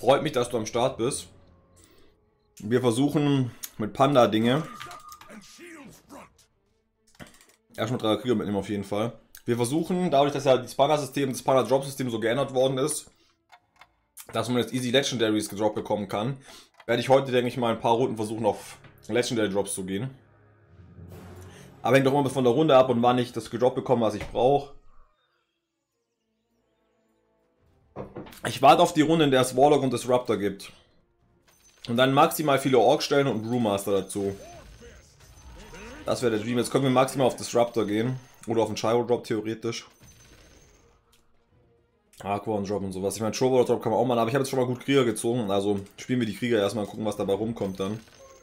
Freut mich, dass du am Start bist. Wir versuchen mit Panda Dinge. Erstmal 3 Krieger mitnehmen auf jeden Fall. Wir versuchen, dadurch, dass ja das Panda-System, das Panda-Drop-System so geändert worden ist, dass man jetzt easy Legendaries gedroppt bekommen kann, werde ich heute, denke ich mal, ein paar Runden versuchen, auf Legendary Drops zu gehen. Aber hängt doch immer von der Runde ab und wann ich das gedroppt bekomme, was ich brauche. Ich warte auf die Runde, in der es Warlock und Disruptor gibt. Und dann maximal viele Ork stellen und einen Brewmaster dazu. Das wäre der Dream. Jetzt können wir maximal auf Disruptor gehen. Oder auf den Gyro Drop theoretisch. Aquan Drop und sowas. Ich meine, Trovo Drop kann man auch machen, aber ich habe jetzt schon mal gut Krieger gezogen. Also spielen wir die Krieger erstmal und gucken, was dabei rumkommt dann.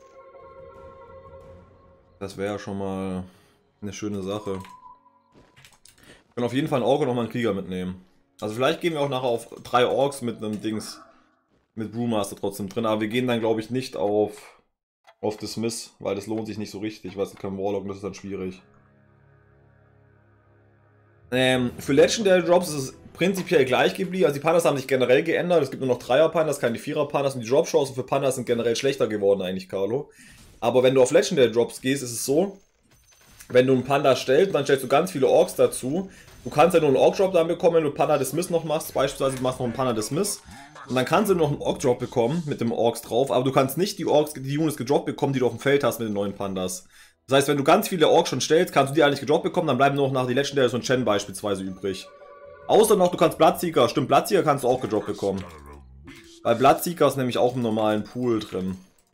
Das wäre ja schon mal eine schöne Sache. Ich kann auf jeden Fall einen Ork und nochmal einen Krieger mitnehmen. Also vielleicht gehen wir auch nachher auf 3 Orks mit einem Dings. Mit Brewmaster trotzdem drin. Aber wir gehen dann, glaube ich, nicht auf Dismiss, weil das lohnt sich nicht so richtig. Weil es kein Warlock und das ist dann schwierig. Für Legendary Drops ist es prinzipiell gleich geblieben. Also die Pandas haben sich generell geändert. Es gibt nur noch 3er-Pandas, keine 4er-Pandas. Und die Drop-Chancen für Pandas sind generell schlechter geworden eigentlich, Carlo. Aber wenn du auf Legendary Drops gehst, ist es so, wenn du einen Panda stellst, dann stellst du ganz viele Orks dazu. Du kannst ja nur einen Ork-Drop dann bekommen, wenn du Panda Dismiss noch machst. Beispielsweise du machst noch einen Panda Dismiss. Und dann kannst du noch einen Ork-Drop bekommen mit dem Orks drauf. Aber du kannst nicht die Orks, die Units gedroppt bekommen, die du auf dem Feld hast mit den neuen Pandas. Das heißt, wenn du ganz viele Orks schon stellst, kannst du die eigentlich gedroppt bekommen, dann bleiben nur noch nach die Legendaries und Chen beispielsweise übrig. Außer noch, du kannst Bloodseeker, stimmt, Bloodseeker kannst du auch gedroppt bekommen. Weil Bloodseeker ist nämlich auch im normalen Pool drin.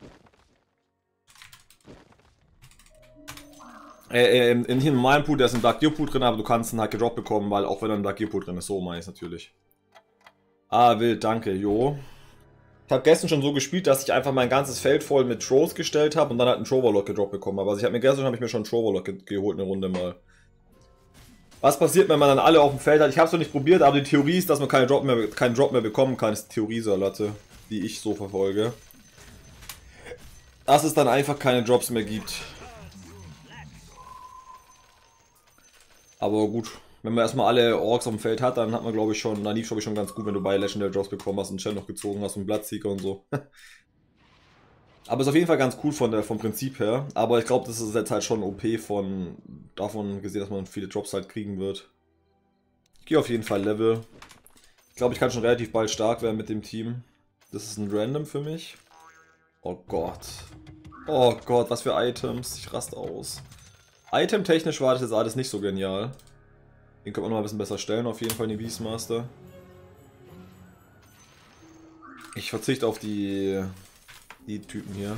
In dem normalen Pool, der ist im Dark Gear Pool drin, aber du kannst ihn halt gedroppt bekommen, weil auch wenn er im Dark Gear Pool drin ist, so meine ich es natürlich. Ah, wild, danke, jo. Ich habe gestern schon so gespielt, dass ich einfach mein ganzes Feld voll mit Trolls gestellt habe und dann halt einen Troverlock gedroppt bekommen habe. Also gestern habe ich mir schon einen Troverlock geholt, eine Runde mal. Was passiert, wenn man dann alle auf dem Feld hat? Ich habe es noch nicht probiert, aber die Theorie ist, dass man keinen Drop mehr bekommen kann. Das ist die Theorie, Latte, die ich so verfolge. Dass es dann einfach keine Drops mehr gibt. Aber gut, wenn man erstmal alle Orks auf dem Feld hat, dann hat man glaube ich schon, dann lief glaube ich schon ganz gut, wenn du bei Legendary Drops bekommen hast und Chen noch gezogen hast und Bloodseeker und so. Aber ist auf jeden Fall ganz cool vom Prinzip her. Aber ich glaube, das ist jetzt halt schon OP davon gesehen, dass man viele Drops halt kriegen wird. Ich gehe auf jeden Fall Level. Ich glaube, ich kann schon relativ bald stark werden mit dem Team. Das ist ein Random für mich. Oh Gott. Oh Gott, was für Items. Ich raste aus. Item-technisch war das jetzt alles nicht so genial. Den könnte man noch mal ein bisschen besser stellen, auf jeden Fall den Beastmaster. Ich verzichte auf die Typen hier.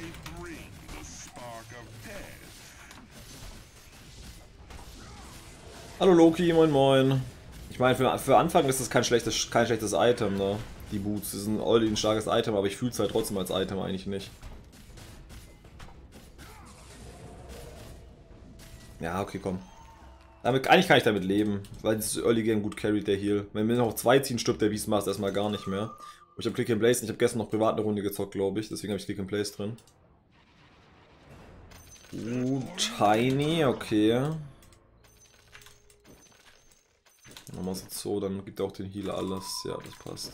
Hallo Loki, moin moin. Ich meine, für Anfang ist das kein schlechtes Item, ne? Die Boots, die sind already ein starkes Item, aber ich fühle es halt trotzdem als Item eigentlich nicht. Ja, okay, komm. Eigentlich kann ich damit leben, weil das Early Game gut carried, der Heal. Wenn wir noch 2 ziehen, stirbt der Beastmaster erstmal gar nicht mehr. Und ich habe Click and Place, ich habe gestern noch privat eine Runde gezockt, glaube ich, deswegen habe ich Click and Place drin. Tiny, okay. Nochmal so, dann gibt er auch den Healer alles. Ja, das passt.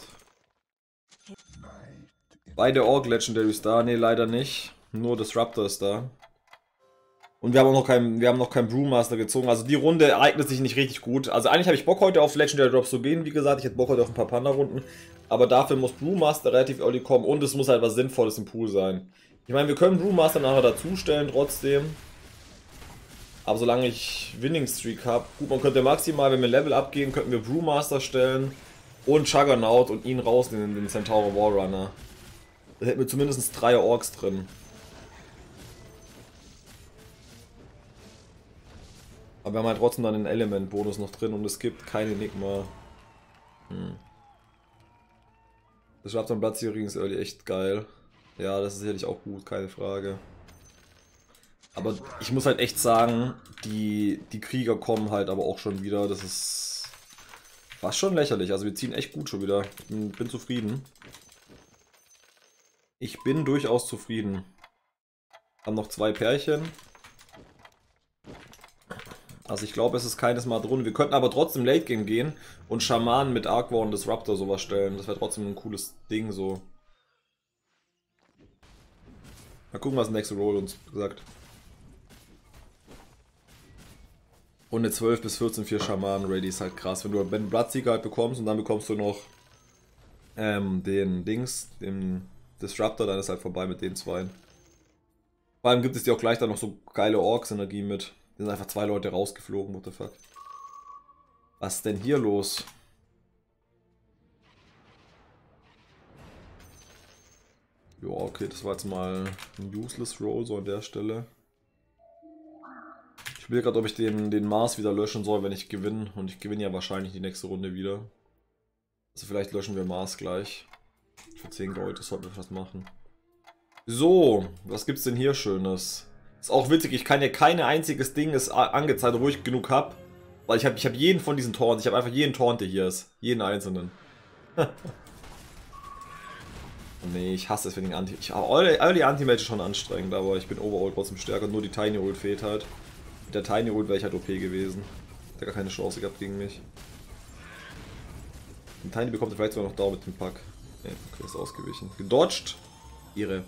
Beide Orc Legendaries da? Ne, leider nicht. Nur Disruptor ist da. Und wir haben noch keinen Brewmaster gezogen. Also die Runde eignet sich nicht richtig gut. Also eigentlich habe ich Bock heute auf Legendary Drops zu gehen. Wie gesagt, ich hätte Bock heute auf ein paar Panda-Runden. Aber dafür muss Brewmaster relativ early kommen. Und es muss halt was Sinnvolles im Pool sein. Ich meine, wir können Brewmaster nachher dazustellen trotzdem. Aber solange ich Winning Streak habe. Gut, man könnte maximal, wenn wir Level abgehen, könnten wir Brewmaster stellen. Und Juggernaut und ihn rausnehmen, den Centaur Warrunner. Da hätten wir zumindest 3 Orks drin. Aber wir haben halt trotzdem dann den Element-Bonus noch drin und es gibt kein Enigma. Das schafft dann Platz übrigens early echt geil. Ja, das ist sicherlich auch gut, keine Frage. Aber ich muss halt echt sagen, die Krieger kommen halt aber auch schon wieder. Das ist fast schon lächerlich. Also wir ziehen echt gut schon wieder. Ich bin zufrieden. Ich bin durchaus zufrieden. Haben noch 2 Pärchen. Also ich glaube, es ist keines Mal drin. Wir könnten aber trotzdem Late Game gehen und Schamanen mit Arcvor und Disruptor sowas stellen. Das wäre trotzdem ein cooles Ding so. Mal gucken, was der nächste Roll uns sagt. Und eine 12 bis 14 4 Schamanen Ready ist halt krass. Wenn du Bloodseeker halt bekommst und dann bekommst du noch den Disruptor, dann ist halt vorbei mit den zwei. Vor allem gibt es dir auch gleich dann noch so geile Orks-Energie mit. Da sind einfach 2 Leute rausgeflogen, what the fuck. Was ist denn hier los? Ja, okay, das war jetzt mal ein useless Roll so an der Stelle. Ich will gerade, ob ich den Mars wieder löschen soll, wenn ich gewinne. Und ich gewinne ja wahrscheinlich die nächste Runde wieder. Also vielleicht löschen wir Mars gleich. Für 10 Gold, das sollten wir fast machen. So, was gibt's denn hier Schönes? Ist auch witzig, ich kann ja kein einziges Ding ist angezeigt, wo ich genug habe. Weil ich hab jeden von diesen Taunts, ich habe einfach jeden Taunt, der hier ist. Jeden einzelnen. Nee, ich hasse es, wenn ich Anti... All die Anti-Mage ist schon anstrengend, aber ich bin overall trotzdem stärker. Nur die Tiny Ult fehlt halt. Mit der Tiny Ult wäre ich halt OP gewesen. Hätte gar keine Chance gehabt gegen mich. Den Tiny bekommt er vielleicht sogar noch da mit dem Pack. Ne, okay, ist ausgewichen. Gedodged. Ihre.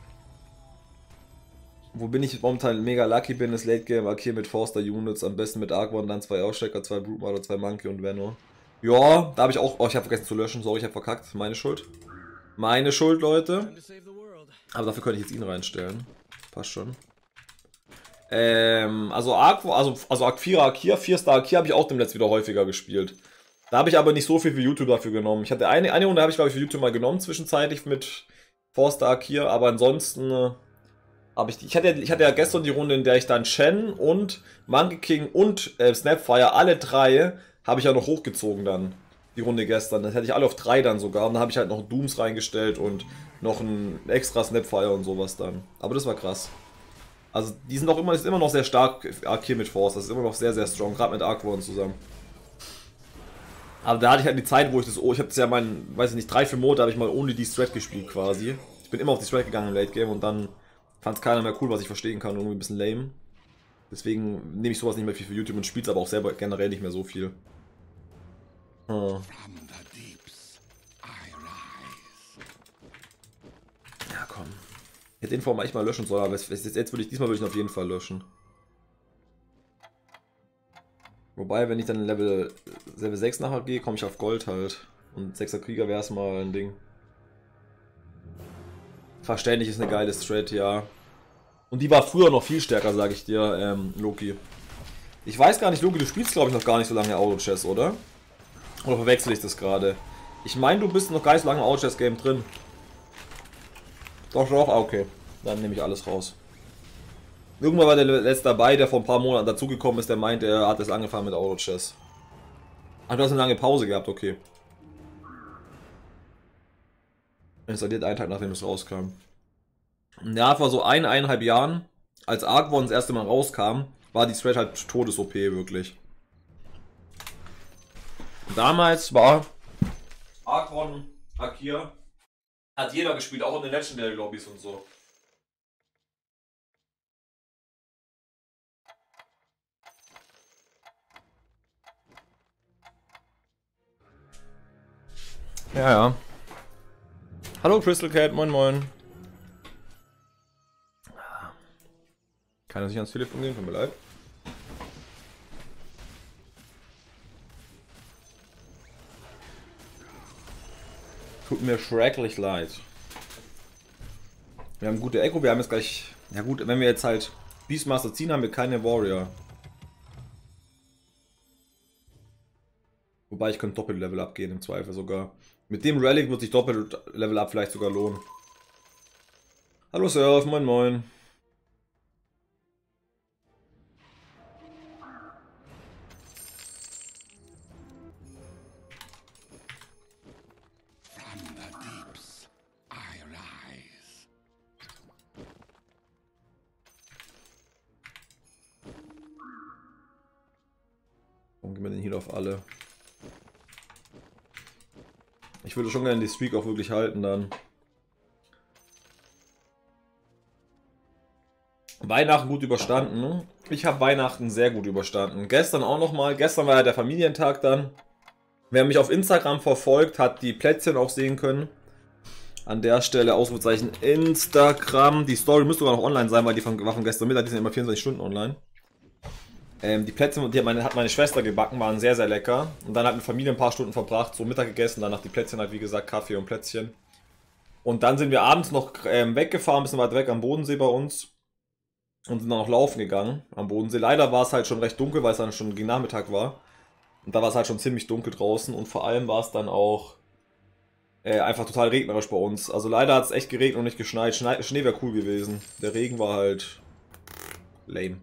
Wo bin ich momentan mega lucky bin, ist Late Game Arcade mit Forster Units. Am besten mit Argwon, dann 2 Ausstecker, 2 Broodmother, 2 Monkey und Venor. Ja, da habe ich auch... Oh, ich habe vergessen zu löschen. Sorry, ich habe verkackt. Meine Schuld. Meine Schuld, Leute. Aber dafür könnte ich jetzt ihn reinstellen. Passt schon. Also Arc 4er Arkia, 4-Star Arkia habe ich auch demnächst wieder häufiger gespielt. Da habe ich aber nicht so viel für YouTube dafür genommen. Ich hatte eine Runde habe ich glaube ich für YouTube mal genommen, zwischenzeitlich mit 4-Star Arkia, aber ansonsten habe ich hatte ja gestern die Runde, in der ich dann Shen und Monkey King und Snapfire, alle 3 habe ich ja noch hochgezogen dann. Die Runde gestern. Das hätte ich alle auf 3 dann sogar. Und dann habe ich halt noch Dooms reingestellt und noch ein extra Snapfire und sowas dann. Aber das war krass. Also die sind auch immer, ist immer noch sehr stark, Arcade mit Force. Das ist immer noch sehr, sehr strong, gerade mit Arcvon zusammen. Aber da hatte ich halt die Zeit, wo ich das, ich habe das ja weiß ich nicht, 3-4 Monate habe ich mal ohne die Strat gespielt quasi. Ich bin immer auf die Strat gegangen im Late Game und dann fand es keiner mehr cool, was ich verstehen kann, irgendwie ein bisschen lame. Deswegen nehme ich sowas nicht mehr viel für YouTube und spiele es aber auch selber generell nicht mehr so viel. Ja, komm. Ich hätte den Form eigentlich mal löschen sollen, aber diesmal würde ich ihn auf jeden Fall löschen. Wobei, wenn ich dann Level 6 nachher gehe, komme ich auf Gold halt. Und 6er Krieger wäre es mal ein Ding. Verständlich ist eine geile Strat, ja. Und die war früher noch viel stärker, sage ich dir, Loki. Ich weiß gar nicht, Loki, du spielst glaube ich noch gar nicht so lange Auto-Chess, oder? Oder verwechsel ich das gerade? Ich meine, du bist noch gar nicht so lange im Auto-Chess-Game drin. Doch, doch, okay. Dann nehme ich alles raus. Irgendwann war der letzte dabei, der vor ein paar Monaten dazugekommen ist, der meint, er hat jetzt angefangen mit Auto-Chess. Ach, du hast eine lange Pause gehabt, okay. Installiert einen Tag, nachdem es rauskam. Ja, vor so 1,5 Jahren, als Arcvon das erste Mal rauskam, war die Strat halt Todes-OP, wirklich. Damals war Arcvon, Akir, hat jeder gespielt, auch in den Legendary Lobbys und so. Ja, ja. Hallo Crystal Cat, moin moin. Kann er sich ans Telefon gehen? Tut mir leid. Tut mir schrecklich leid. Wir haben gute Echo, wir haben jetzt gleich... Ja gut, wenn wir jetzt halt Beastmaster ziehen, haben wir keine Warrior. Wobei ich könnte Doppel-Level abgehen im Zweifel sogar. Mit dem Relic wird sich Doppel-Level up vielleicht sogar lohnen. Hallo Surf, moin moin. Warum gehen wir den Heal auf alle? Ich würde schon gerne die Streak auch wirklich halten dann. Weihnachten gut überstanden, ne? Ich habe Weihnachten sehr gut überstanden. Gestern auch nochmal. Gestern war ja der Familientag dann. Wer mich auf Instagram verfolgt, hat die Plätzchen auch sehen können. An der Stelle Ausrufezeichen Instagram. Die Story müsste sogar noch online sein, weil die war von gestern Mittag. Die sind immer 24 Stunden online. Die Plätzchen, die hat meine Schwester gebacken, waren sehr, sehr lecker. Und dann hat mit Familie ein paar Stunden verbracht, so Mittag gegessen. Danach die Plätzchen halt, wie gesagt, Kaffee und Plätzchen. Und dann sind wir abends noch weggefahren, ein bisschen weiter weg am Bodensee bei uns. Und sind dann noch laufen gegangen am Bodensee. Leider war es halt schon recht dunkel, weil es dann schon gegen Nachmittag war. Und da war es halt schon ziemlich dunkel draußen. Und vor allem war es dann auch einfach total regnerisch bei uns. Also leider hat es echt geregnet und nicht geschneit. Schnee wäre cool gewesen. Der Regen war halt lame.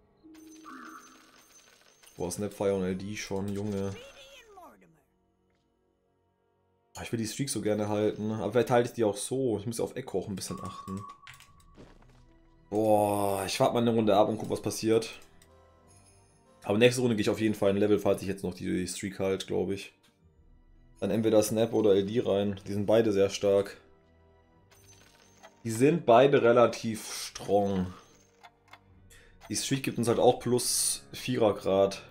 Boah, Snapfire und LD schon, Junge. Ich will die Streak so gerne halten. Aber vielleicht halte ich die auch so. Ich muss auf Echo auch ein bisschen achten. Boah, ich warte mal eine Runde ab und guck, was passiert. Aber nächste Runde gehe ich auf jeden Fall ein Level, falls ich jetzt noch die Streak halt, glaube ich. Dann entweder Snap oder LD rein. Die sind beide sehr stark. Die sind beide relativ strong. Die Streak gibt uns halt auch plus 4er Grad.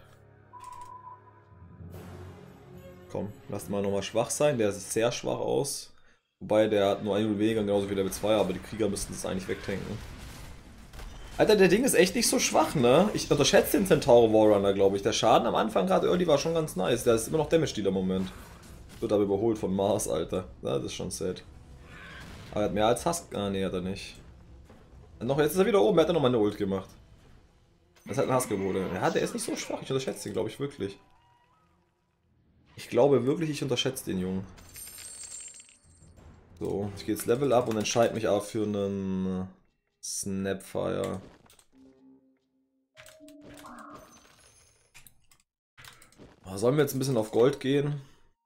Komm, lass mal nochmal schwach sein. Der sieht sehr schwach aus. Wobei, der hat nur 1 weniger, genauso wie Level 2, aber die Krieger müssten das eigentlich wegtanken. Alter, der Ding ist echt nicht so schwach, ne? Ich unterschätze den Centauro Warrunner, glaube ich. Der Schaden am Anfang gerade early war schon ganz nice. Der ist immer noch Damage-Dealer im Moment. Wird aber überholt von Mars, Alter. Ja, das ist schon sad. Aber er hat mehr als Husk. Ah, nee, hat er nicht. Jetzt ist er wieder oben, er hat nochmal eine Ult gemacht. Das hat ein Husk wurde. Ja, der ist nicht so schwach. Ich unterschätze den, glaube ich, wirklich. Ich glaube wirklich, ich unterschätze den Jungen. So, ich gehe jetzt Level up und entscheide mich aber für einen Snapfire. Sollen wir jetzt ein bisschen auf Gold gehen?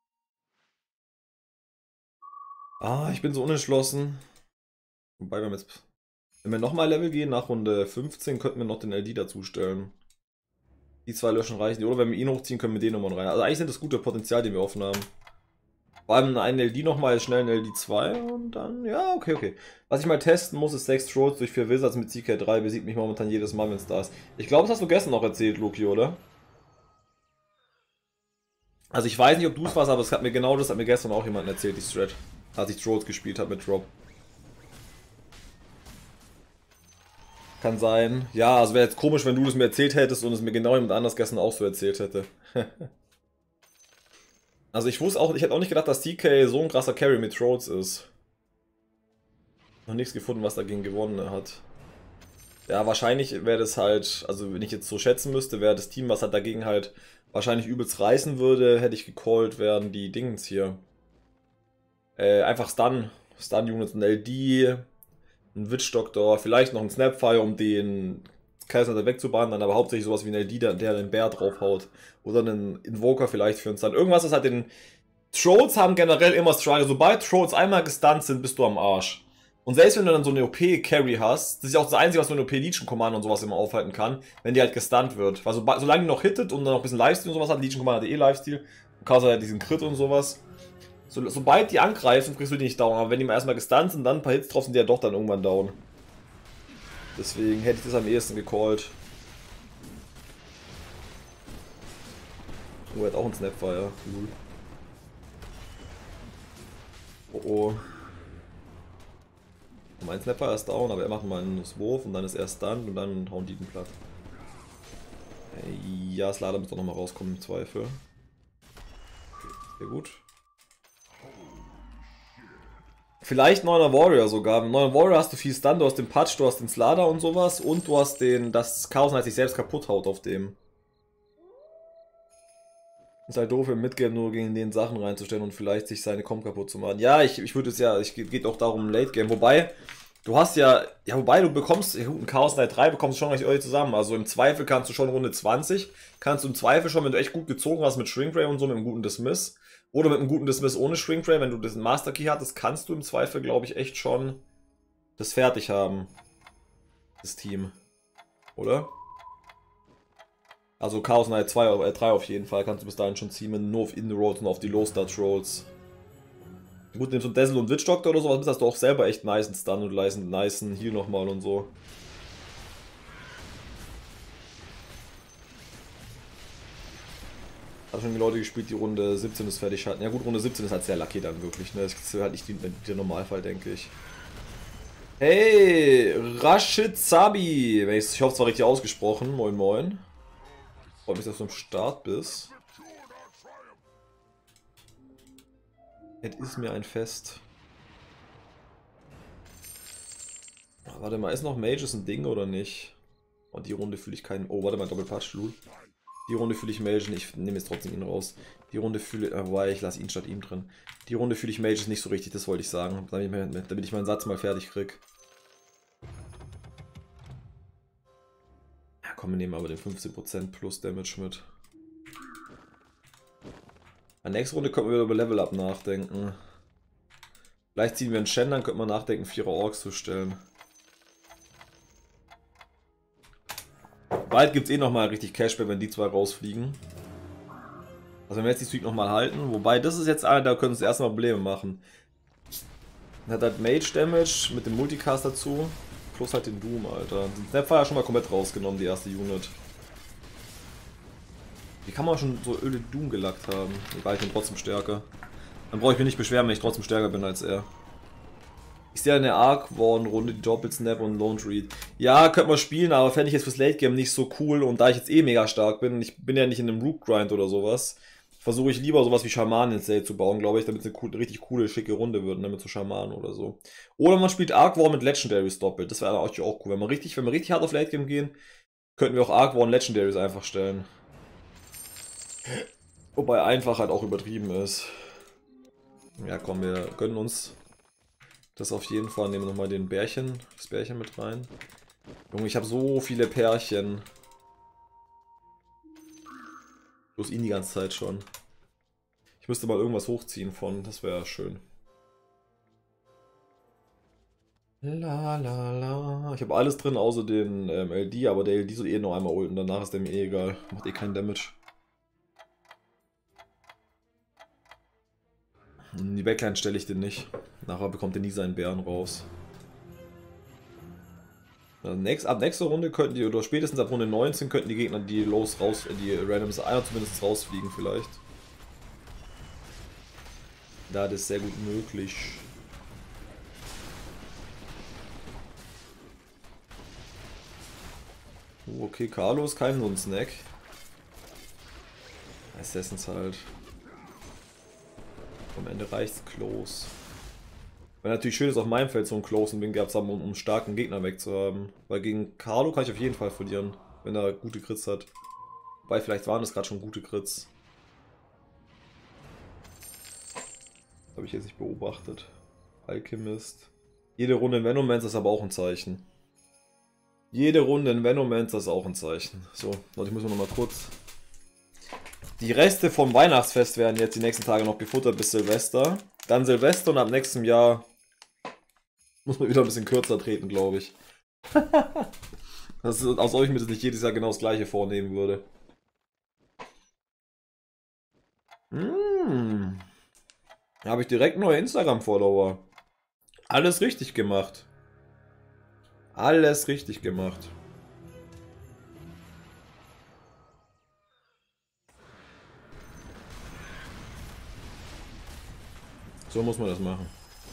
Ah, ich bin so unentschlossen. Wobei wir jetzt... Wenn wir nochmal Level gehen, nach Runde 15, könnten wir noch den LD dazustellen. Die 2 löschen reichen nicht. Oder wenn wir ihn hochziehen, können wir den nochmal rein. Also eigentlich sind das gute Potenzial, den wir offen haben. Vor allem einen LD nochmal, schnell einen LD 2 und dann, ja, okay. Was ich mal testen muss, ist 6 Trolls durch 4 Wizards mit CK3. Besiegt mich momentan jedes Mal, wenn es da ist. Ich glaube, das hast du gestern noch erzählt, Loki, oder? Also ich weiß nicht, ob du es warst, aber es hat mir genau das hat mir gestern auch jemand erzählt, die Strat. Als ich Trolls gespielt habe mit Drop. Kann sein. Ja, also wäre jetzt komisch, wenn du das mir erzählt hättest und es mir genau jemand anders gestern auch so erzählt hätte. Also ich wusste auch, ich hätte auch nicht gedacht, dass TK so ein krasser Carry mit Trolls ist. Noch nichts gefunden, was dagegen gewonnen hat. Ja, wahrscheinlich wäre das halt, also wenn ich jetzt so schätzen müsste, wäre das Team, was halt dagegen halt wahrscheinlich übelst reißen würde, hätte ich gecallt, werden die Dingens hier. Einfach Stun-Units, ein LD, ein Witch Doctor, vielleicht noch ein Snapfire, um den Kaiser wegzubannen, dann aber hauptsächlich sowas wie ein LD, der den Bär draufhaut. Oder einen Invoker vielleicht für einen Stun. Irgendwas ist halt den... Trolls haben generell immer Struggle. Sobald Trolls einmal gestunt sind, bist du am Arsch. Und selbst wenn du dann so eine OP-Carry hast, das ist ja auch das Einzige, was so eine OP-Legion-Command und sowas immer aufhalten kann, wenn die halt gestunt wird. Weil solange die noch hittet und dann noch ein bisschen Lifesteal und sowas hat, Legion-Command hat eh Lifesteal, und Kaiser hat diesen Crit und sowas. Sobald die angreifen, kriegst du die nicht down. Aber wenn die mal erstmal gestunt sind, dann ein paar Hits drauf sind, die ja doch dann irgendwann down. Deswegen hätte ich das am ehesten gecallt. Oh, er hat auch einen Snapfire. Cool. Oh oh. Mein Snapfire ist down, aber er macht mal einen Wurf und dann ist er stunned und dann hauen die den platt. Ja, Slada muss doch nochmal rauskommen im Zweifel. Okay, sehr gut. Vielleicht 9er Warrior sogar. Mit 9er Warrior hast du viel Stun, du hast den Patch, du hast den Slada und sowas und du hast das Chaos Knight sich selbst kaputt haut auf dem. Ist halt doof im Midgame nur gegen den Sachen reinzustellen und vielleicht sich seine Comp kaputt zu machen. Ja, ich würde es ja, geht auch darum Late Game. Wobei, du hast wobei du bekommst, ein Chaos Knight 3 bekommst du schon recht zusammen. Also im Zweifel kannst du schon Runde 20, kannst du im Zweifel schon, wenn du echt gut gezogen hast mit Shrink Ray und so, mit einem guten Dismiss, oder mit einem guten Dismiss ohne Shrink Ray, wenn du das Master Key hattest, kannst du im Zweifel, glaube ich, echt schon das fertig haben. Das Team. Oder? Also Chaos Knight 2 oder 3 auf jeden Fall kannst du bis dahin schon ziehen, nur auf In-Rolls und auf die Low-Start-Rolls. Gut, nimmst du Dazzle und Witch Doctor oder sowas, hast du auch selber echt nice Stun und nice Heal nochmal und so. Hat schon Leute gespielt, die Runde 17 ist fertig hatten. Ja gut, Runde 17 ist halt sehr lucky dann wirklich, ne? Das ist halt nicht der Normalfall, denke ich. Hey, Rashid Sabi! Ich hoffe, es war richtig ausgesprochen. Moin moin. Freut mich, dass du am Start bist. Es ist mir ein Fest. Warte mal, ist noch Mages ein Ding oder nicht? Und die Runde fühle ich keinen... Oh, warte mal, Doppelpatsch, Lul. Die Runde fühle ich Mages nicht. Ich nehme jetzt trotzdem ihn raus. Die Runde fühle... wobei, ich lasse ihn statt ihm drin. Die Runde fühle ich Mages nicht so richtig, das wollte ich sagen. Damit ich meinen Satz mal fertig krieg. Ja komm, wir nehmen aber den 15% plus Damage mit. In der nächsten Runde könnten wir wieder über Level Up nachdenken. Vielleicht ziehen wir einen Shen, dann könnte man nachdenken, 4er Orks zu stellen. Bald gibt es eh nochmal richtig Cashback, wenn die zwei rausfliegen. Also wenn wir jetzt die Streak nochmal halten. Wobei, das ist jetzt einer, da können uns erstmal Probleme machen. Dann hat halt Mage Damage mit dem Multicast dazu. Plus halt den Doom, Alter. Den Snapfire schon mal komplett rausgenommen, die erste Unit. Wie kann man schon so Öle Doom gelackt haben? Egal, ich bin trotzdem stärker. Dann brauche ich mich nicht beschweren, wenn ich trotzdem stärker bin als er. Ich sehe eine Arc-Warden-Runde, die Doppel-Snap und Lone Read. Ja, könnte man spielen, aber fände ich jetzt fürs Late-Game nicht so cool. Und da ich jetzt eh mega stark bin, ich bin ja nicht in einem Root-Grind oder sowas, versuche ich lieber sowas wie Schamanen ins Late zu bauen, glaube ich, damit es eine richtig coole, schicke Runde wird, ne, mit so Schamanen oder so. Oder man spielt Arc-Warden mit Legendaries doppelt, das wäre auch cool. Wenn wir richtig hart auf Late-Game gehen, könnten wir auch Arc-Warden Legendaries einfach stellen. Wobei einfach halt auch übertrieben ist. Ja komm, wir gönnen uns das auf jeden Fall. Nehmen wir nochmal das Bärchen mit rein. Junge, ich habe so viele Pärchen. Bloß ihn die ganze Zeit schon. Ich müsste mal irgendwas hochziehen von, das wäre schön. La la la. Ich habe alles drin, außer den LD, aber der LD soll eh noch einmal ulten, danach ist der mir eh egal. Macht eh keinen Damage. In die Backline stelle ich den nicht. Nachher bekommt er nie seinen Bären raus. Ab nächster Runde könnten die, oder spätestens ab Runde 19 könnten die Gegner die die Randoms einer zumindest rausfliegen vielleicht. Ja, das ist sehr gut möglich. Okay, Carlo ist kein Nun-Snack. Assassins halt. Am Ende reicht's Close. Wäre natürlich schön ist auf meinem Feld so ein Close und Win gehabt haben, um starken Gegner wegzuhaben. Weil gegen Carlo kann ich auf jeden Fall verlieren, wenn er gute Crits hat. Wobei vielleicht waren das gerade schon gute Crits. Habe ich jetzt nicht beobachtet. Alchemist. Jede Runde in Venomancer ist aber auch ein Zeichen. Jede Runde in Venomancer ist auch ein Zeichen. So, Leute, ich muss noch mal kurz... Die Reste vom Weihnachtsfest werden jetzt die nächsten Tage noch gefuttert bis Silvester. Dann Silvester und ab nächstem Jahr muss man wieder ein bisschen kürzer treten, glaube ich. Das ist, als ob ich mir das nicht jedes Jahr genau das gleiche vornehmen würde. Da habe ich direkt neue Instagram-Follower. Alles richtig gemacht. Alles richtig gemacht. So muss man das machen.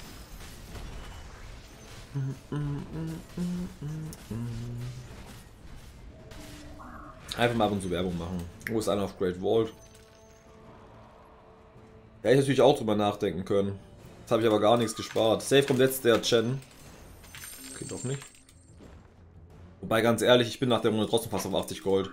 Einfach mal ab und zu Werbung machen. Wo ist einer auf Great Vault? Hätte ich natürlich auch drüber nachdenken können. Jetzt habe ich aber gar nichts gespart. Safe kommt jetzt der Chen. Okay, doch nicht. Wobei, ganz ehrlich, ich bin nach der Runde trotzdem fast auf 80 Gold.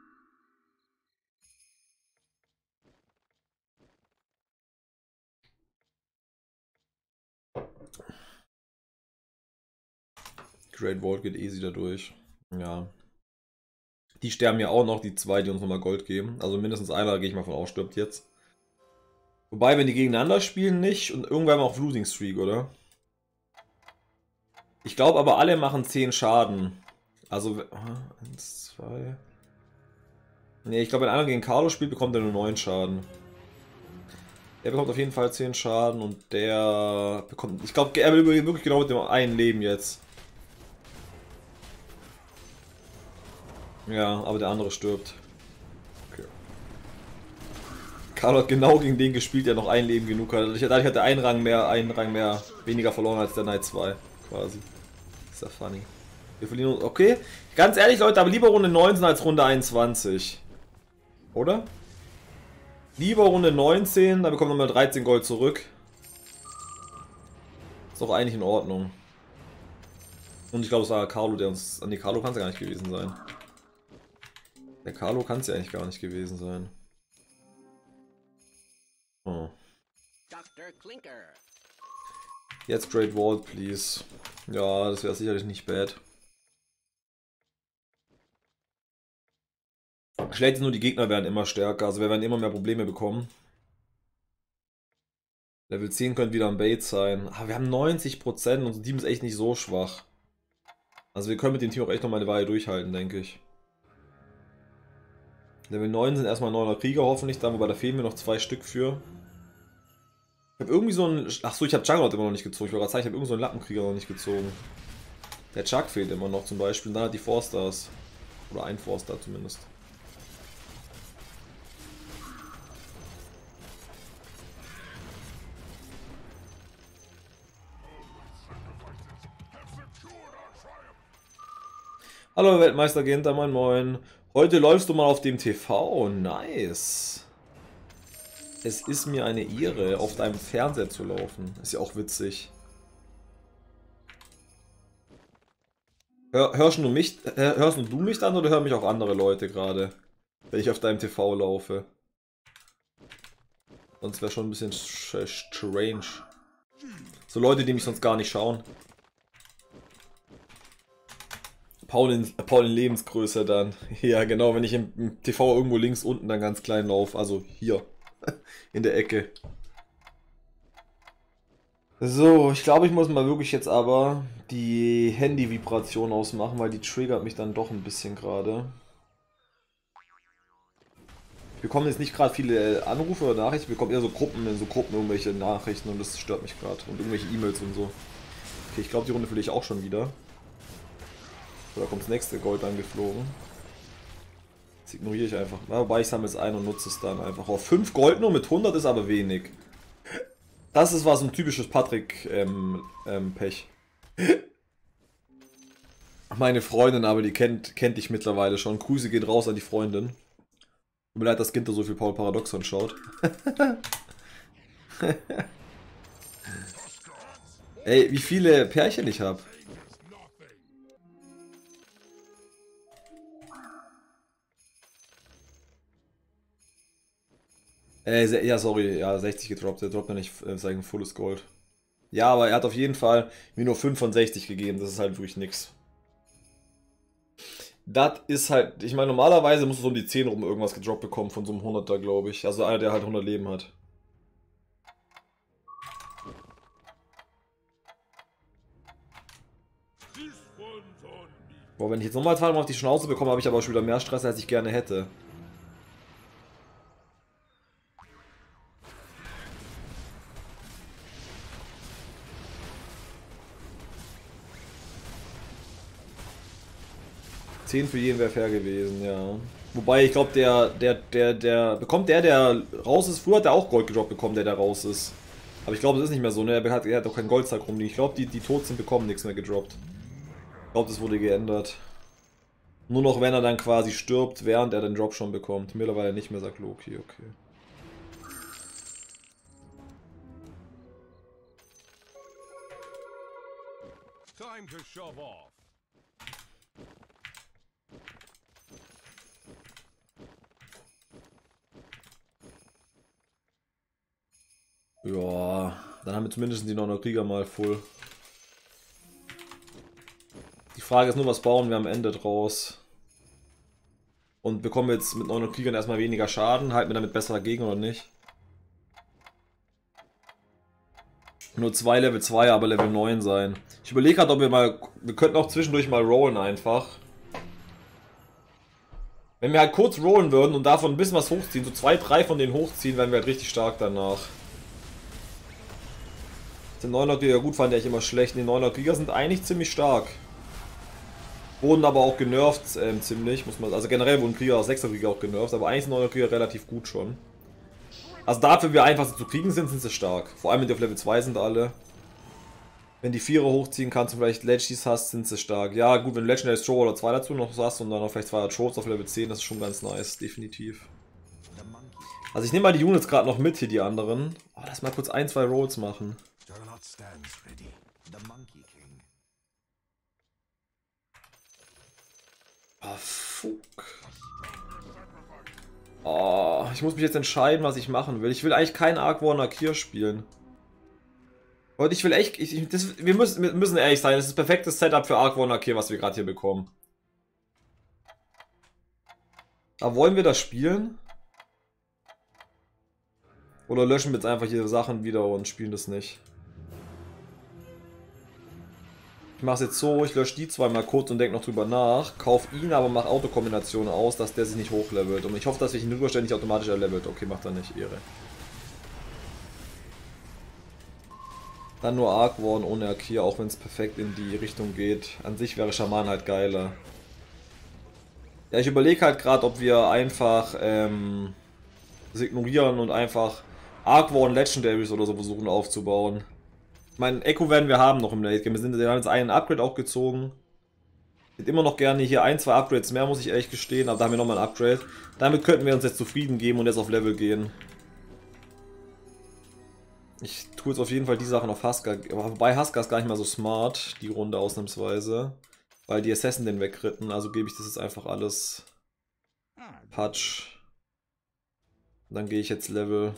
Great Vault geht easy dadurch. Ja. Die sterben ja auch noch, die zwei, die uns nochmal Gold geben. Also mindestens einer, gehe ich mal von aus, stirbt jetzt. Wobei, wenn die gegeneinander spielen, nicht. Und irgendwann mal auf Losing Streak, oder? Ich glaube aber, alle machen 10 Schaden. Also, 1, 2... Ne, ich glaube, wenn einer gegen Carlo spielt, bekommt er nur 9 Schaden. Der bekommt auf jeden Fall 10 Schaden und der bekommt... Ich glaube, er will wirklich genau mit dem einen Leben jetzt. Ja, aber der andere stirbt. Okay. Carlo hat genau gegen den gespielt, der noch ein Leben genug hat. Dadurch hat er einen Rang mehr, weniger verloren als der Knight 2, quasi. Ist ja funny. Wir verlieren uns, okay. Ganz ehrlich, Leute, aber lieber Runde 19 als Runde 21. Oder? Lieber Runde 19, da bekommen wir nochmal 13 Gold zurück. Ist doch eigentlich in Ordnung. Und ich glaube, es war Carlo, der uns... Nee, Carlo kann es ja gar nicht gewesen sein. Der Carlo kann es ja eigentlich gar nicht gewesen sein. Oh. Jetzt Great Vault, please. Ja, das wäre sicherlich nicht bad. Schlecht ist nur, die Gegner werden immer stärker, also wir werden immer mehr Probleme bekommen. Level 10 könnte wieder ein Bait sein. Aber wir haben 90%, unser Team ist echt nicht so schwach. Also wir können mit dem Team auch echt noch mal eine Weile durchhalten, denke ich. Level 9 sind erstmal 9er Krieger hoffentlich da, wobei da fehlen mir noch 2 Stück für. Ich habe irgendwie so einen... Achso, ich habe Juggernaut immer noch nicht gezogen. Ich wollte gerade sagen, ich habe irgend so einen Lappenkrieger noch nicht gezogen. Der Chuck fehlt immer noch zum Beispiel. Und dann hat die 4-Stars. Oder ein 4-Star zumindest. Hallo Weltmeister Genta, moin moin. Heute läufst du mal auf dem TV. Nice. Es ist mir eine Ehre, auf deinem Fernseher zu laufen. Ist ja auch witzig. Hörst du mich dann oder hören mich auch andere Leute gerade? Wenn ich auf deinem TV laufe. Sonst wäre schon ein bisschen strange. So Leute, die mich sonst gar nicht schauen. Paul in Lebensgröße dann. Ja, genau, wenn ich im TV irgendwo links unten dann ganz klein laufe. Also hier. In der Ecke. So, ich glaube, ich muss mal wirklich jetzt aber die Handy-Vibration ausmachen, weil die triggert mich dann doch ein bisschen gerade. Ich bekomme jetzt nicht gerade viele Anrufe oder Nachrichten, ich bekomme eher so Gruppen irgendwelche Nachrichten und das stört mich gerade. Und irgendwelche E-Mails und so. Okay, ich glaube, die Runde verliere ich auch schon wieder. Oder kommt das nächste Gold angeflogen. Das ignoriere ich einfach. Ja, wobei ich sammle es ein und nutze es dann einfach. Auf 5 Gold nur mit 100 ist aber wenig. Das ist was ein typisches Patrick-Pech. Meine Freundin aber, die kennt dich mittlerweile schon. Grüße geht raus an die Freundin. Tut mir leid, dass Ginter so viel Paul Paradoxon schaut. Ey, wie viele Pärchen ich habe. Ja, sorry, ja, 60 gedroppt. Der droppt ja nicht sein volles Gold. Ja, aber er hat auf jeden Fall mir nur 5 von 60 gegeben. Das ist halt wirklich nix. Das ist halt, ich meine, normalerweise musst du so um die 10 rum irgendwas gedroppt bekommen von so einem 100er, glaube ich. Also einer, der halt 100 Leben hat. Boah, wenn ich jetzt nochmal zweimal auf die Schnauze bekomme, habe ich aber schon wieder mehr Stress, als ich gerne hätte. Zehn für jeden wäre fair gewesen, ja. Wobei, ich glaube, bekommt der raus ist, früher hat der auch Gold gedroppt bekommen, der raus ist. Aber ich glaube, das ist nicht mehr so, ne? Er hat auch keinen Goldzack rumliegen. Ich glaube, die tot sind, bekommen nichts mehr gedroppt. Ich glaube, das wurde geändert. Nur noch, wenn er dann quasi stirbt, während er den Drop schon bekommt. Mittlerweile nicht mehr, sagt Loki, okay. Time to shove off. Ja, dann haben wir zumindest die 9er Krieger mal voll. Die Frage ist nur, was bauen wir am Ende draus? Und bekommen wir jetzt mit 9er Kriegern erstmal weniger Schaden? Halten wir damit besser dagegen oder nicht? Nur 2 Level 2, aber Level 9 sein. Ich überlege gerade, ob wir könnten auch zwischendurch mal rollen einfach. Wenn wir halt kurz rollen würden und davon ein bisschen was hochziehen, so 2, 3 von denen hochziehen, wären wir halt richtig stark danach. Den 9er Krieger gut fand ich immer schlecht. Die 9er Krieger sind eigentlich ziemlich stark. Wurden aber auch genervt ziemlich, muss man. Also generell wurden Krieger aus 6er Krieger auch genervt, aber eigentlich sind 9er Krieger relativ gut schon. Also dafür, wie einfach sie zu kriegen sind, sind sie stark. Vor allem, wenn die auf Level 2 sind alle. Wenn die Vierer hochziehen kannst und vielleicht Legis hast, sind sie stark. Ja gut, wenn du Legendary Stroh oder 2 dazu noch hast und dann noch vielleicht 2 Trolls auf Level 10, das ist schon ganz nice, definitiv. Also ich nehme mal die Units gerade noch mit hier, die anderen. Oh, lass mal kurz 1, 2 Rolls machen. Oh, fuck. Oh, ich muss mich jetzt entscheiden, was ich machen will. Ich will eigentlich keinen Argborn Akir spielen. Und ich will echt, wir müssen ehrlich sein, das ist das perfekte Setup für Argborn Akir, was wir gerade hier bekommen. Aber wollen wir das spielen? Oder löschen wir jetzt einfach hier Sachen wieder und spielen das nicht? Ich mache es jetzt so, ich lösche die zweimal kurz und denke noch drüber nach, kauf ihn, aber mach Autokombinationen aus, dass der sich nicht hochlevelt. Und ich hoffe, dass ich ihn überständig automatisch erlevelt. Okay, macht er nicht, Ehre. Dann nur Argborn ohne Akir, auch wenn es perfekt in die Richtung geht. An sich wäre Schaman halt geiler. Ja, ich überlege halt gerade, ob wir einfach das ignorieren und einfach Argborn Legendaries oder so versuchen aufzubauen. Ich meine, Echo werden wir haben noch im Late Game. Wir haben jetzt einen Upgrade auch gezogen. Ich hätte immer noch gerne hier 1, 2 Upgrades mehr, muss ich ehrlich gestehen, aber da haben wir nochmal ein Upgrade. Damit könnten wir uns jetzt zufrieden geben und jetzt auf Level gehen. Ich tue jetzt auf jeden Fall die Sachen auf Huskar. Wobei Huskar ist gar nicht mal so smart, die Runde ausnahmsweise. Weil die Assassin den wegritten, also gebe ich das jetzt einfach alles Patch. Und dann gehe ich jetzt Level.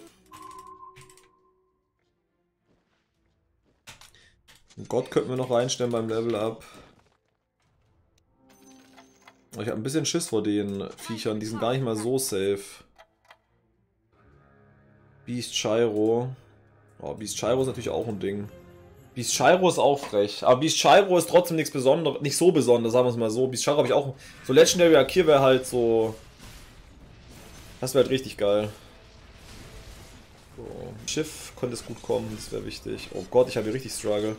Und Gott könnten wir noch reinstellen beim Level Up. Ich habe ein bisschen Schiss vor den Viechern, die sind gar nicht mal so safe. Beast Gyro. Oh, Beast Gyro ist natürlich auch ein Ding. Beast Gyro ist auch frech, aber Beast Gyro ist trotzdem nichts Besonderes, nicht so besonders, sagen wir es mal so. Beast Gyro habe ich auch, so Legendary Akir wäre halt so, das wäre halt richtig geil. So, Schiff könnte es gut kommen, das wäre wichtig. Oh Gott, ich habe hier richtig Struggle.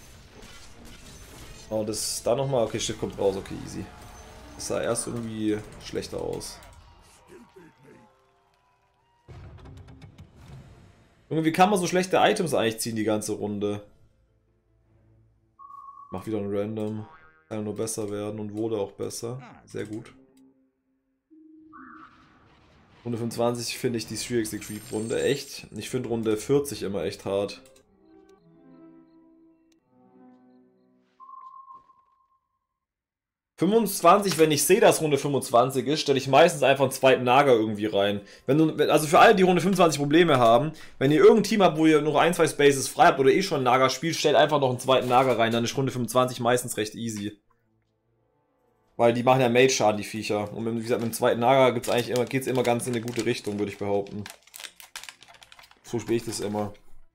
Oh, das da nochmal, okay, Schiff kommt raus, okay, easy. Das sah erst irgendwie schlechter aus. Irgendwie kann man so schlechte Items eigentlich ziehen die ganze Runde. Mach wieder ein Random. Kann nur besser werden und wurde auch besser. Sehr gut. Runde 25 finde ich die schwierigste Creep-Runde. Echt? Ich finde Runde 40 immer echt hart. Wenn ich sehe, dass Runde 25 ist, stelle ich meistens einfach einen zweiten Naga irgendwie rein. Also für alle, die Runde 25 Probleme haben, wenn ihr irgendein Team habt, wo ihr noch 1, 2 Spaces frei habt oder eh schon einen Naga spielt, stellt einfach noch einen zweiten Naga rein, dann ist Runde 25 meistens recht easy. Weil die machen ja Mage-Schaden, die Viecher. Und wie gesagt, mit dem zweiten Naga geht es immer ganz in eine gute Richtung, würde ich behaupten. So spiele ich das immer.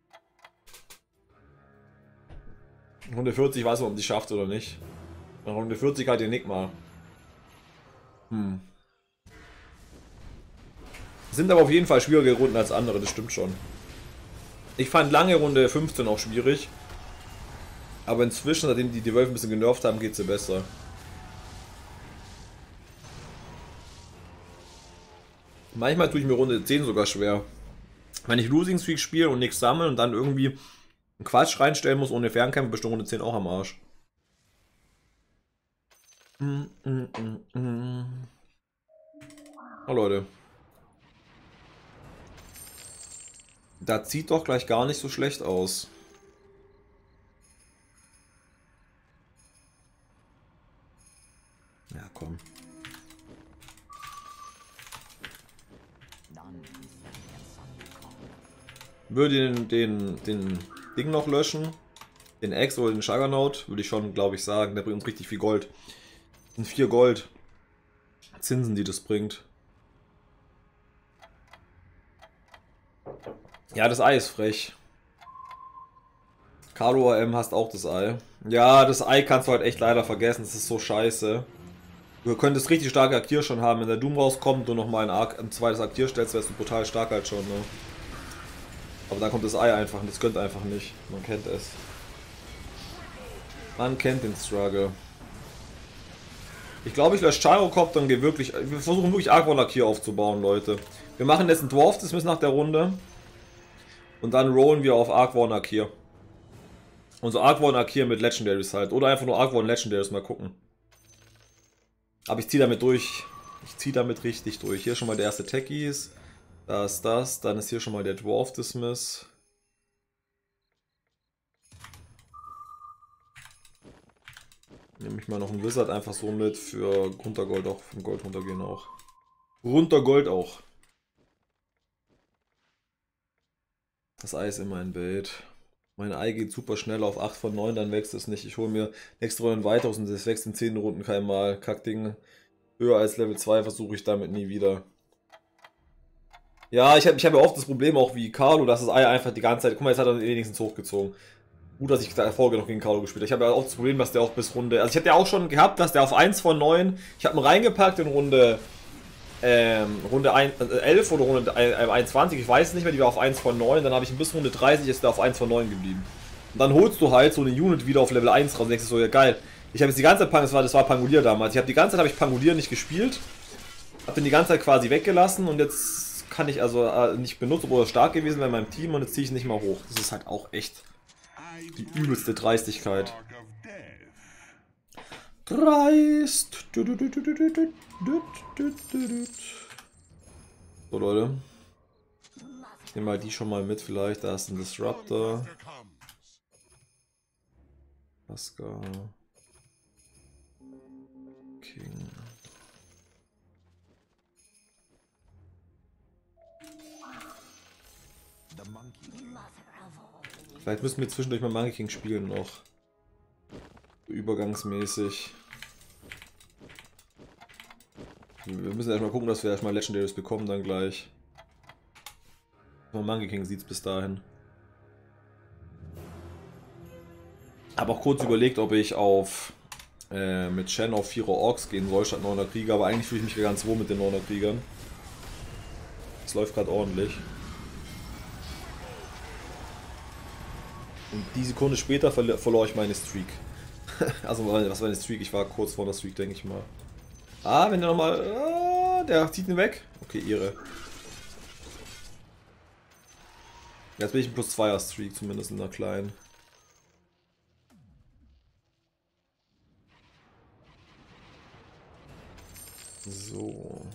Runde 40 weiß man, ob die schafft oder nicht. Runde 40 hat ihr Enigma. Sind aber auf jeden Fall schwierige Runden als andere, das stimmt schon. Ich fand lange Runde 15 auch schwierig. Aber inzwischen, seitdem die Wölfe ein bisschen genervt haben, geht sie besser. Manchmal tue ich mir Runde 10 sogar schwer. Wenn ich Losing Streak spiele und nichts sammle und dann irgendwie einen Quatsch reinstellen muss ohne Fernkämpfe, bestimmt Runde 10 auch am Arsch. Oh Leute. Das sieht doch gleich gar nicht so schlecht aus. Ja, komm. Würde den Ding noch löschen. Den X oder den Juggernaut, würde ich schon, glaube ich, sagen. Der bringt uns richtig viel Gold. Das sind 4 Gold. Zinsen, die das bringt. Ja, das Ei ist frech. Carlo AM hast auch das Ei. Ja, das Ei kannst du halt echt leider vergessen. Das ist so scheiße. Du könntest richtig starke Akir schon haben. Wenn der Doom rauskommt und nochmal ein zweites Akir stellst, wärst du brutal stark halt schon. Ne? Aber dann kommt das Ei einfach und das gönnt einfach nicht. Man kennt es. Man kennt den Struggle. Ich glaube, ich lösche Gyrocopter und gehe wirklich. Wir versuchen wirklich Argwolak hier aufzubauen, Leute. Wir machen jetzt einen Dwarf Dismiss nach der Runde. Und dann rollen wir auf Argwolak hier. Und so Argwolak hier mit Legendaries halt. Oder einfach nur Argwolak Legendaries, mal gucken. Aber ich ziehe damit durch. Ich ziehe damit richtig durch. Hier schon mal der erste Techies. Da ist das. Dann ist hier schon mal der Dwarf Dismiss. Nehme ich mal noch einen Wizard einfach so mit für Runtergold auch. Vom Gold runtergehen auch. Runtergold auch. Das Ei ist immer ein Bait. Mein Ei geht super schnell auf 8 von 9, dann wächst es nicht. Ich hole mir nächste Runde ein weiteres und es wächst in 10 Runden kein Mal. Kackding. Höher als Level 2 versuche ich damit nie wieder. Ja, ich hab ja oft das Problem auch wie Carlo, dass das Ei einfach die ganze Zeit... Guck mal, jetzt hat er wenigstens hochgezogen. Gut, dass ich da Folge noch gegen Carlo gespielt habe. Ich habe ja auch das Problem, dass der auch bis Runde... Also ich hatte ja auch schon gehabt, dass der auf 1 von 9... Ich habe ihn reingepackt in Runde 11 oder Runde 21, ich weiß nicht mehr, die war auf 1 von 9, dann habe ich ihn bis Runde 30, ist der auf 1 von 9 geblieben. Und dann holst du halt so eine Unit wieder auf Level 1 raus und denkst so, ja geil. Ich habe jetzt die ganze Zeit, das war Pangulier damals, die ganze Zeit Pangulier nicht gespielt, habe den die ganze Zeit quasi weggelassen und jetzt kann ich also nicht benutzen, obwohl er stark gewesen wäre in meinem Team und jetzt ziehe ich ihn nicht mal hoch. Das ist halt auch echt die übelste Dreistigkeit. Dreist. So Leute. Ich nehme mal die schon mal mit vielleicht. Da ist ein Disruptor. Lasker. King. Vielleicht müssen wir zwischendurch mal Monkey King spielen noch. Übergangsmäßig. Wir müssen erstmal gucken, dass wir erstmal Legendaries bekommen dann gleich. Monkey King sieht es bis dahin. Habe auch kurz überlegt, ob ich auf mit Shen auf 4er Orks gehen soll statt 9er Krieger, aber eigentlich fühle ich mich ganz wohl mit den 9er Kriegern. Das läuft gerade ordentlich. Und die Sekunde später verlor ich meine Streak. Also, was war eine Streak? Ich war kurz vor der Streak, denke ich mal. Ah, wenn der nochmal... der zieht ihn weg. Okay, Ehre. Jetzt bin ich ein +2er Streak, zumindest in der kleinen. So.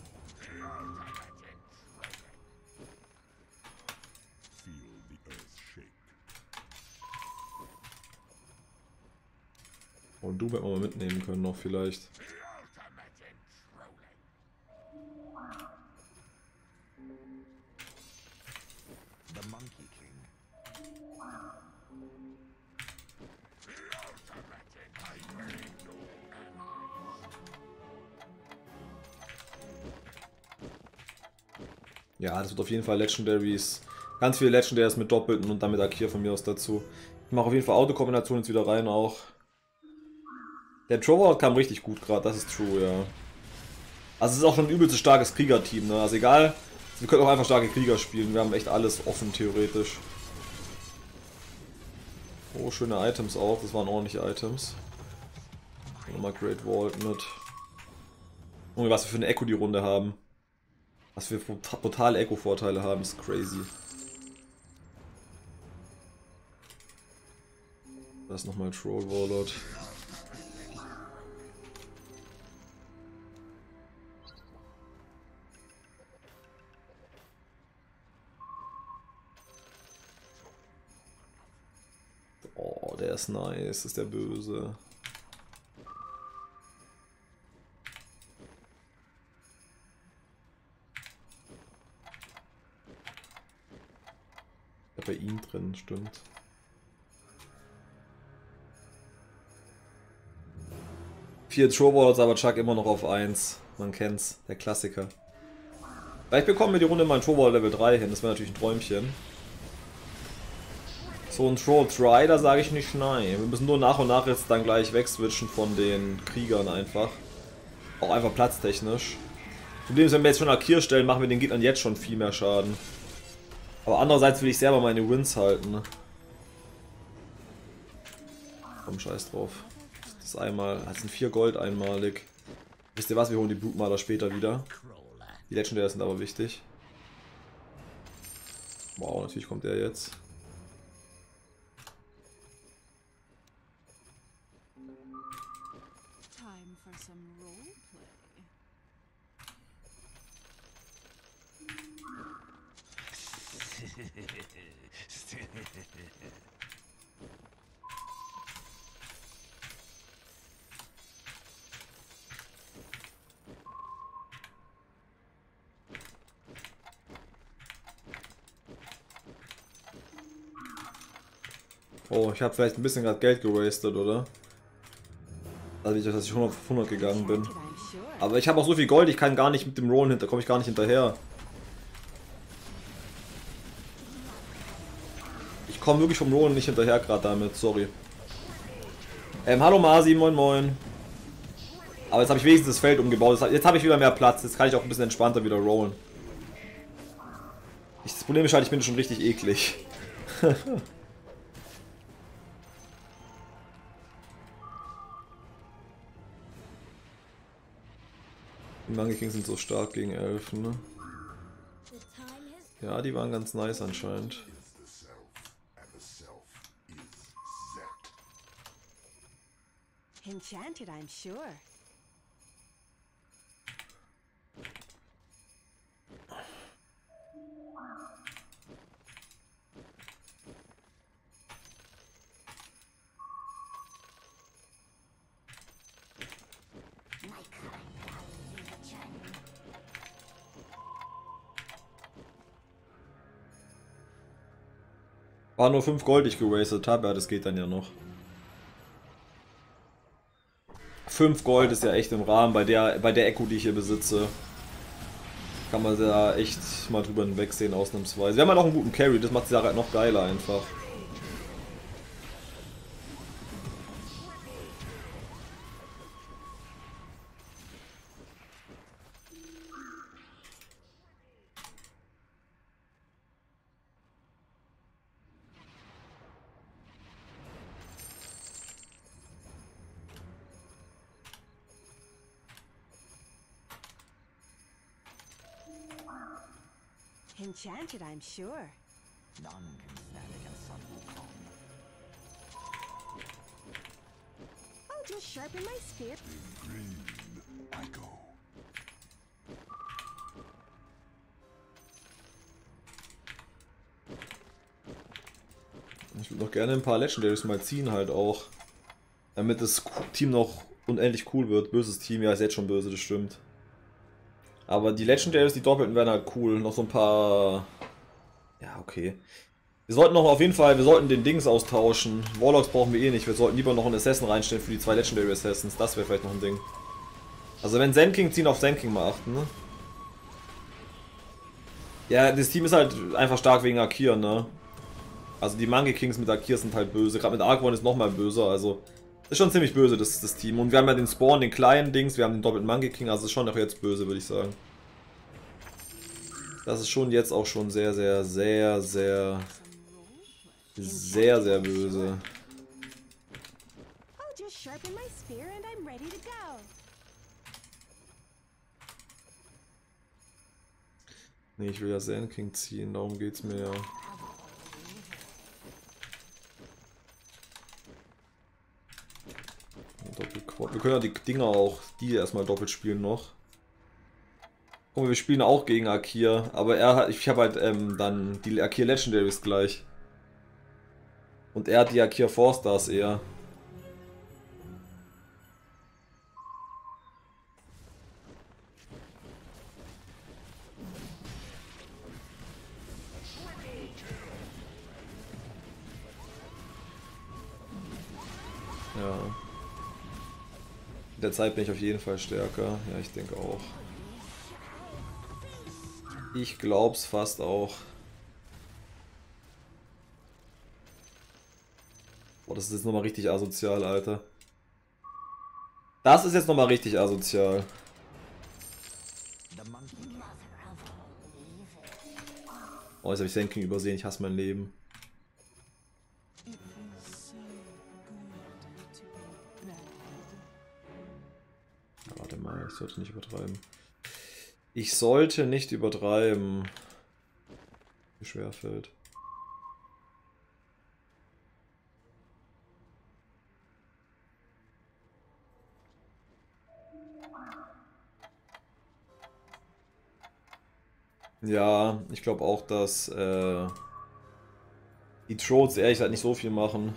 Und du hätten wir mal mitnehmen können noch vielleicht. Ja, das wird auf jeden Fall Legendaries. Ganz viele Legendaries mit Doppelten und damit Akir von mir aus dazu. Ich mache auf jeden Fall Autokombination jetzt wieder rein auch. Der Trover kam richtig gut gerade, das ist true, ja. Also es ist auch schon ein übelst starkes Kriegerteam, ne? Also egal, wir können auch einfach starke Krieger spielen. Wir haben echt alles offen, theoretisch. Oh, schöne Items auch, das waren ordentliche Items. Nochmal Great Vault mit. Oh, was wir für eine Echo die Runde haben. Was wir brutale Echo-Vorteile haben, ist crazy. Das ist nochmal Troll Warlord. Oh, der ist nice, ist der böse. Bei ihm drin, stimmt. Vier Trollwarlords, aber Chuck immer noch auf 1. Man kennt's, der Klassiker. Vielleicht bekommen wir die Runde mal ein Trollwarlord Level 3 hin, das wäre natürlich ein Träumchen. So ein Troll Try, da sage ich nicht nein. Wir müssen nur nach und nach jetzt dann gleich wegswitchen von den Kriegern einfach. Auch einfach platztechnisch. Problem ist, wenn wir jetzt schon Akir stellen, machen wir den Gegnern jetzt schon viel mehr Schaden. Aber andererseits will ich selber meine Wins halten. Ne? Komm, scheiß drauf. Das einmal, das sind 4 Gold einmalig. Wisst ihr was, wir holen die Blutmaler später wieder. Die Legendary sind aber wichtig. Wow, natürlich kommt der jetzt. Oh, ich habe vielleicht ein bisschen gerade Geld gewastet, oder? Also, dass ich 100 auf 100 gegangen bin. Aber ich habe auch so viel Gold, ich kann gar nicht mit dem Rollen hinter, komme ich gar nicht hinterher. Ich komme wirklich vom Rollen nicht hinterher gerade damit, sorry. Hallo Masi, moin moin. Aber jetzt habe ich wenigstens das Feld umgebaut. Jetzt habe ich wieder mehr Platz, jetzt kann ich auch ein bisschen entspannter wieder rollen. Das Problem ist halt, ich bin schon richtig eklig. Die Monkey Kings sind so stark gegen Elfen, ne? Ja, die waren ganz nice anscheinend. Enchanted, I'm sure. War nur 5 Gold, die ich gewastet habe, ja, das geht dann ja noch. 5 Gold ist ja echt im Rahmen bei der Echo, die ich hier besitze. Kann man da echt mal drüber hinwegsehen, ausnahmsweise. Wir haben halt auch einen guten Carry, das macht die Sache halt noch geiler einfach. Enchanted, I'm sure. None can stand against Sun Wukong. I'll just sharpen my spear. I go. Ich würde noch gerne ein paar Legendaries mal ziehen halt auch. Damit das Team noch unendlich cool wird. Böses Team, ja ist jetzt schon böse, das stimmt. Aber die Legendaries, die doppelten, wären halt cool. Noch so ein paar... Ja, okay. Wir sollten noch auf jeden Fall, wir sollten den Dings austauschen. Warlocks brauchen wir eh nicht. Wir sollten lieber noch einen Assassin reinstellen für die 2 Legendary Assassins. Das wäre vielleicht noch ein Ding. Also wenn Sand King ziehen, auf Sand King mal achten, ne? Ja, das Team ist halt einfach stark wegen Akir, ne? Also die Monkey Kings mit Akir sind halt böse. Gerade mit Argwon ist nochmal böser, also... Ist schon ziemlich böse, das Team. Und wir haben ja den Spawn, den kleinen Dings, wir haben den doppelten Monkey King, also ist schon auch jetzt böse, würde ich sagen. Das ist schon jetzt auch schon sehr, sehr, sehr, sehr, sehr, sehr böse. I'll just sharpen my spear and I'm ready to go. Nee, ich will ja Sand King ziehen, darum geht's mir ja. Wir können ja die Dinger auch, die erstmal doppelt spielen noch. Guck mal, wir spielen auch gegen Akir, aber ich habe halt dann die Akir Legendaries gleich. Und er hat die Akir 4 Stars eher. Ja. In der Zeit bin ich auf jeden Fall stärker. Ja, ich denke auch. Ich glaub's fast auch. Boah, das ist jetzt nochmal richtig asozial, Alter. Das ist jetzt nochmal richtig asozial. Oh, jetzt habe ich Sand King übersehen. Ich hasse mein Leben. Ja, warte mal, ich sollte nicht übertreiben. Ich sollte nicht übertreiben. Wie schwer fällt. Ja, ich glaube auch, dass die Trolls ehrlich gesagt nicht so viel machen.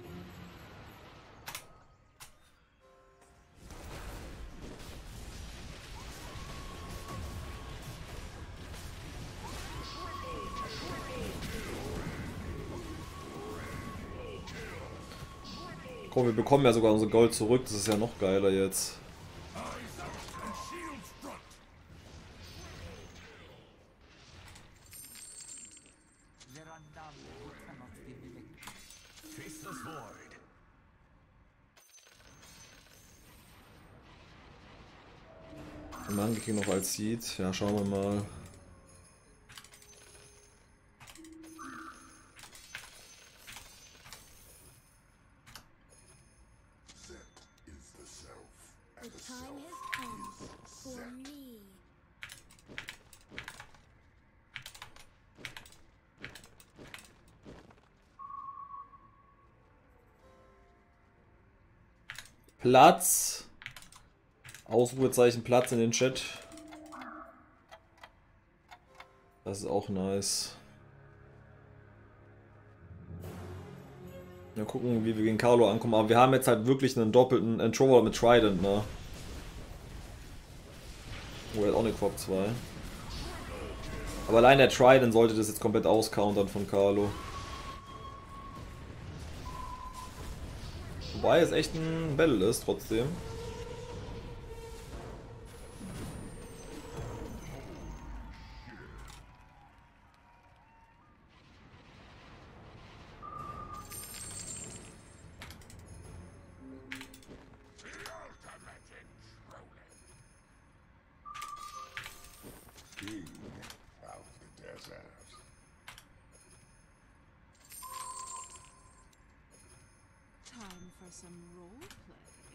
Komm, wir bekommen ja sogar unser Gold zurück, das ist ja noch geiler jetzt. There are none who cannot be mimicked. Face the void. Der Mangeking noch als Seed, ja, schauen wir mal. The time has come for me. Platz. Ausrufezeichen Platz in den Chat. Das ist auch nice. Mal gucken, wie wir gegen Carlo ankommen. Aber wir haben jetzt halt wirklich einen doppelten Entrover mit Trident, ne? Oh, er hat auch eine Crop 2. Aber allein der Trident sollte das jetzt komplett auscountern von Carlo. Wobei es echt ein Battle ist, trotzdem. King of the desert. Time for some role play.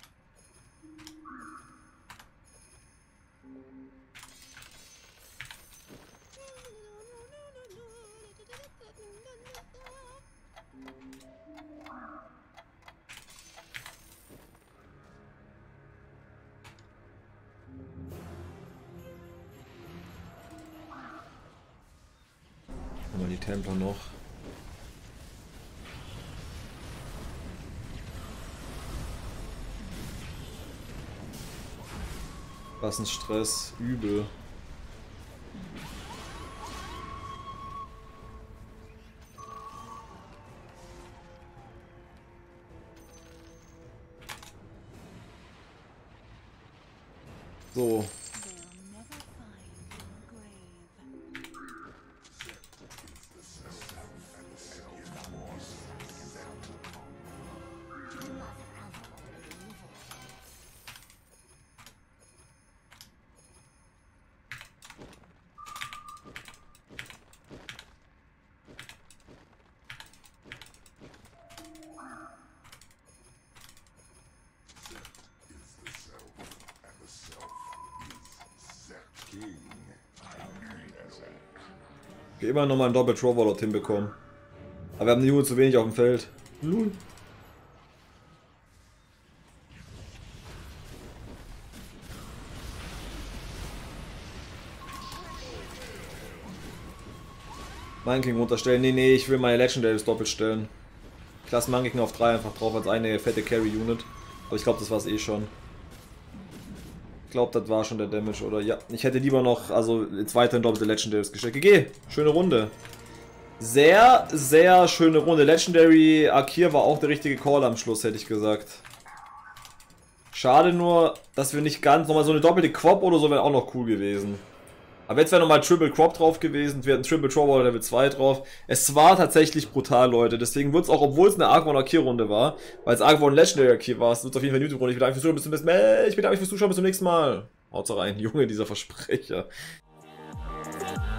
Haben wir die Templer noch. Was ein Stress, übel. So. They'll never find your grave. King of the desert. Okay, immer noch mal einen Doppel-Troverlord hinbekommen. Aber wir haben die Junge zu wenig auf dem Feld. Lul. Mangeking runterstellen. Nee, ich will meine Legendaries doppelt stellen. Ich lasse Mangeking auf 3 einfach drauf als eine fette Carry-Unit. Aber ich glaube, das war es eh schon. Ich glaube, das war schon der Damage, oder? Ja, ich hätte lieber noch, also jetzt weiterhin doppelte Legendaries gestellt. GG, schöne Runde. Sehr, sehr schöne Runde. Legendary Akir war auch der richtige Call am Schluss, hätte ich gesagt. Schade nur, dass wir nicht ganz, nochmal so eine doppelte Quop oder so wäre auch noch cool gewesen. Aber jetzt wäre nochmal Triple Crop drauf gewesen, wir hätten Triple Trover Level 2 drauf. Es war tatsächlich brutal, Leute. Deswegen wird es auch, obwohl es eine Argwon Akir Runde war, weil es Argwon Legendary Akir war, es wird auf jeden Fall eine YouTube-Runde. Ich bedanke mich fürs Zuschauen, bis zum nächsten Mal. Haut's rein, Junge, dieser Versprecher.